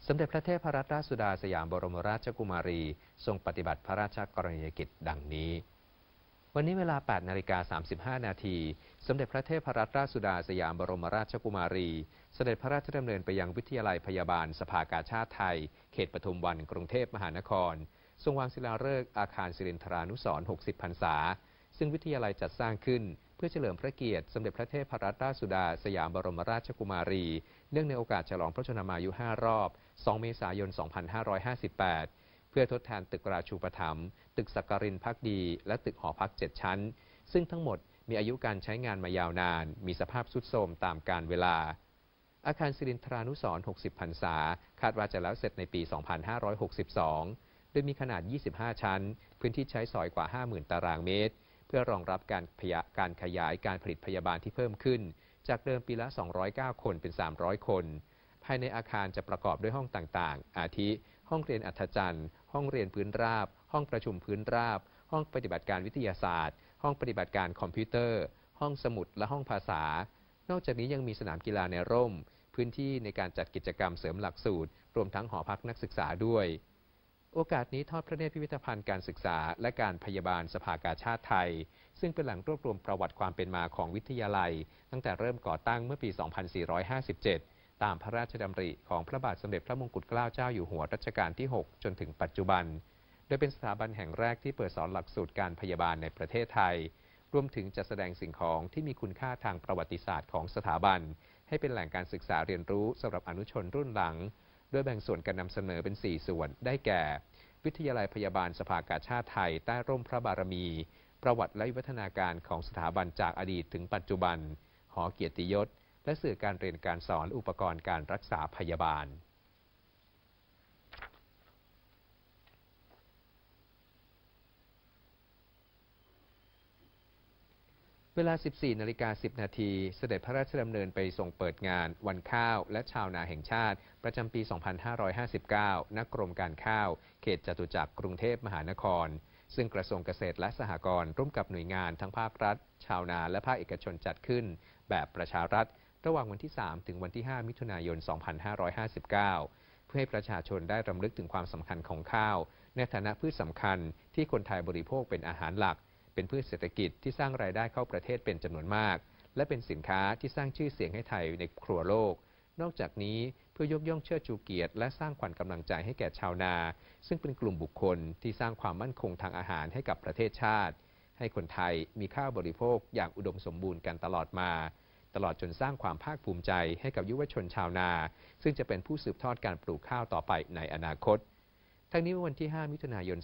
สมเด็จพระเทพรัตนราชสุดาสยามบรมราชกุมารีทรงปฏิบัติพระราชกรณียกิจดังนี้วันนี้เวลา 8:35 นาทีสมเด็จพระเทพรัตนราชสุดาสยามบรมราชกุมารีเสด็จพระราชดำเนินไปยังวิทยาลัยพยาบาลสภากาชาดไทยเขตปทุมวันกรุงเทพมหานครทรงวางศิลาฤกษ์อาคารศิรินทรานุสรณ์ 60 พรรษาซึ่งวิทยาลัยจัดสร้างขึ้นเพื่อเฉลิมพระเกียรติสมเด็จพระเทพรัตนราชสุดาสยามบรมราชกุมารีเนื่องในโอกาสฉลองพระชนมายุ 5 รอบ 2 เมษายน 2558 เพื่อทดแทนตึกราชูปถัมภ์ตึกสักการินภักดีและตึกหอพัก 7 ชั้นซึ่งทั้งหมดมีอายุการใช้งานมายาวนานมีสภาพทรุดโทรมตามกาลเวลาอาคารศิรินทรานุสรณ์ 60 พรรษาคาดว่าจะแล้วเสร็จในปี 2562 โดยมีขนาด 25 ชั้นพื้นที่ใช้สอยกว่า 50,000 ตารางเมตรเพื่อรองรับการขยายการผลิตพยาบาลที่เพิ่มขึ้นจากเดิมปีละ 209 คนเป็น 300 คนภายในอาคารจะประกอบด้วยห้องต่างๆอาทิห้องเรียนอัธจันทร์ห้องเรียนพื้นราบห้องประชุมพื้นราบห้องปฏิบัติการวิทยาศาสตร์ห้องปฏิบัติการคอมพิวเตอร์ห้องสมุดและห้องภาษานอกจากนี้ยังมีสนามกีฬาในร่มพื้นที่ในการจัดกิจกรรมเสริมหลักสูตรรวมทั้งหอพักนักศึกษาด้วยโอกาสนี้ทอดพระเนตรพิพิธภัณฑ์การศึกษาและการพยาบาลสภากาชาดไทยซึ่งเป็นแหล่งรวบรวมประวัติความเป็นมาของวิทยาลัยตั้งแต่เริ่มก่อตั้งเมื่อปี 2457 ตามพระราชดำริของพระบาทสมเด็จพระมงกุฎเกล้าเจ้าอยู่หัวรัชกาลที่ 6 จนถึงปัจจุบันโดยเป็นสถาบันแห่งแรกที่เปิดสอนหลักสูตรการพยาบาลในประเทศไทยรวมถึงจัดแสดงสิ่งของที่มีคุณค่าทางประวัติศาสตร์ของสถาบันให้เป็นแหล่งการศึกษาเรียนรู้สำหรับอนุชนรุ่นหลังโดยแบ่งส่วนการนำเสนอเป็น 4 ส่วนได้แก่วิทยาลัยพยาบาลสภากาชาดไทยใต้ร่มพระบารมีประวัติและวิวัฒนาการของสถาบันจากอดีตถึงปัจจุบันหอเกียรติยศและสื่อการเรียนการสอนอุปกรณ์การรักษาพยาบาลเวลา 14:10 นาทีเสด็จพระราชดำเนินไปทรงเปิดงานวันข้าวและชาวนาแห่งชาติประจำปี 2559 ณ กรมการข้าวเขตจตุจักรกรุงเทพมหานครซึ่งกระทรวงเกษตรและสหกรณ์ร่วมกับหน่วยงานทั้งภาครัฐชาวนาและภาคเอกชนจัดขึ้นแบบประชารัฐระหว่างวันที่ 3 ถึงวันที่ 5 มิถุนายน 2559 เพื่อให้ประชาชนได้รำลึกถึงความสำคัญของข้าวในฐานะพืชสำคัญที่คนไทยบริโภคเป็นอาหารหลักเป็นพืชเศรษฐกิจที่สร้างรายได้เข้าประเทศเป็นจำนวนมากและเป็นสินค้าที่สร้างชื่อเสียงให้ไทยในครัวโลกนอกจากนี้เพื่อยกย่องเชิดชูเกียรติและสร้างขวัญกำลังใจให้แก่ชาวนาซึ่งเป็นกลุ่มบุคคลที่สร้างความมั่นคงทางอาหารให้กับประเทศชาติให้คนไทยมีข้าวบริโภคอย่างอุดมสมบูรณ์กันตลอดมาตลอดจนสร้างความภาคภูมิใจให้กับยุวชนชาวนาซึ่งจะเป็นผู้สืบทอดการปลูกข้าวต่อไปในอนาคตทั้งนี้เมื่อวันที่ 5 มิถุนายน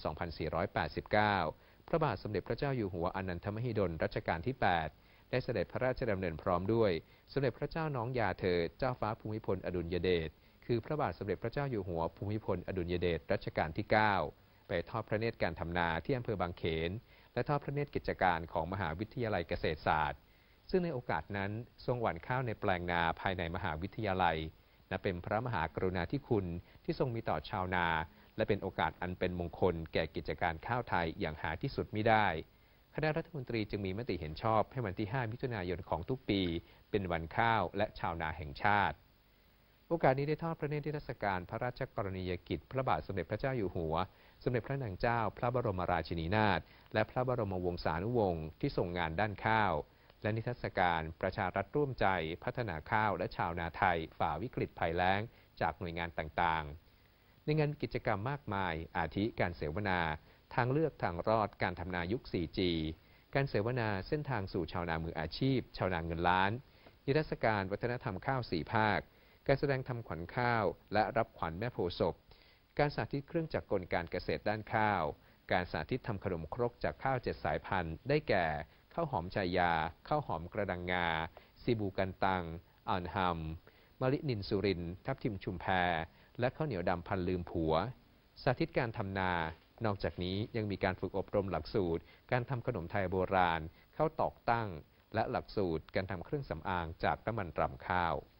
2489พระบาทสมเด็จพระเจ้าอยู่หัวอนันทมหิดลรัชกาลที่ 8 ได้เสด็จพระราชดำเนินพร้อมด้วยสมเด็จพระเจ้าน้องยาเธอเจ้าฟ้าภูมิพลอดุลยเดชคือพระบาทสมเด็จพระเจ้าอยู่หัวภูมิพลอดุลยเดชรัชกาลที่ 9 ไปทอดพระเนตรการทำนาที่อำเภอบางเขนและทอดพระเนตรกิจการของมหาวิทยาลัยเกษตรศาสตร์ซึ่งในโอกาสนั้นทรงหว่านข้าวในแปลงนาภายในมหาวิทยาลัยนับเป็นพระมหากรุณาธิคุณที่ทรงมีต่อชาวนาและเป็นโอกาสอันเป็นมงคลแก่กิจการข้าวไทยอย่างหาที่สุดมิได้คณะรัฐมนตรีจึงมีมติเห็นชอบให้วันที่ 5 มิถุนายนของทุกปีเป็นวันข้าวและชาวนาแห่งชาติโอกาสนี้ได้ทอดพระเนตรนิทรรศการพระราชกรณียกิจพระบาทสมเด็จพระเจ้าอยู่หัวสมเด็จพระนางเจ้าพระบรมราชินีนาถและพระบรมวงศานุวงศ์ที่ทรงงานด้านข้าวและนิทรรศการประชารัฐร่วมใจพัฒนาข้าวและชาวนาไทยฝ่าวิกฤตภัยแล้งจากหน่วยงานต่างๆในงานกิจกรรมมากมายอาทิการเสวนาทางเลือกทางรอดการทำนายุค 4G การเสวนาเส้นทางสู่ชาวนามืออาชีพชาวนาเงินล้านนิทรรศการวัฒนธรรมข้าว4 ภาคการแสดงทำขวัญข้าวและรับขวัญแม่โพธิ์ศพการสาธิตเครื่องจักรกลการเกษตรด้านข้าวการสาธิตทำขนมครกจากข้าว7 สายพันธุ์ได้แก่ข้าวหอมชายาข้าวหอมกระดังงาซีบูกันตังอ่อนฮัมมะลินินสุรินทร์ทับทิมชุมแพและข้าวเหนียวดำพันลืมผัวสาธิตการทำนานอกจากนี้ยังมีการฝึกอบรมหลักสูตรการทำขนมไทยโบราณข้าวตอกตั้งและหลักสูตรการทำเครื่องสำอางจากน้ำมันรำข้าว